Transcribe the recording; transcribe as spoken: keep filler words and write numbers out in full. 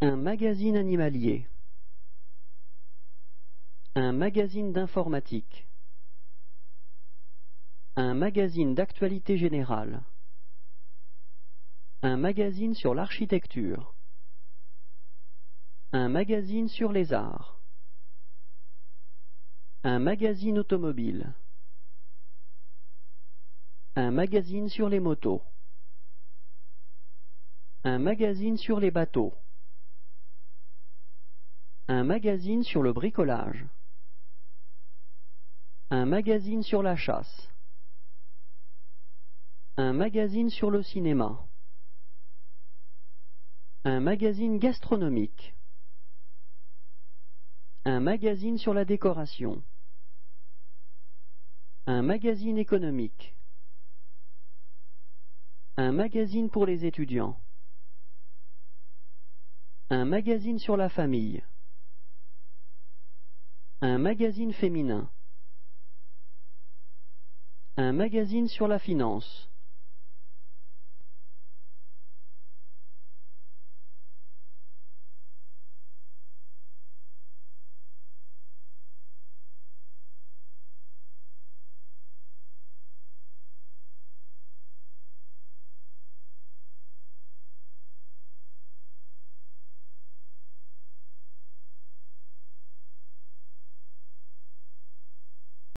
Un magazine animalier. Un magazine d'informatique. Un magazine d'actualité générale. Un magazine sur l'architecture. Un magazine sur les arts. Un magazine automobile. Un magazine sur les motos. Un magazine sur les bateaux. Un magazine sur le bricolage. Un magazine sur la chasse. Un magazine sur le cinéma. Un magazine gastronomique. Un magazine sur la décoration. Un magazine économique. Un magazine pour les étudiants. Un magazine sur la famille. Un magazine féminin. Un magazine sur la finance.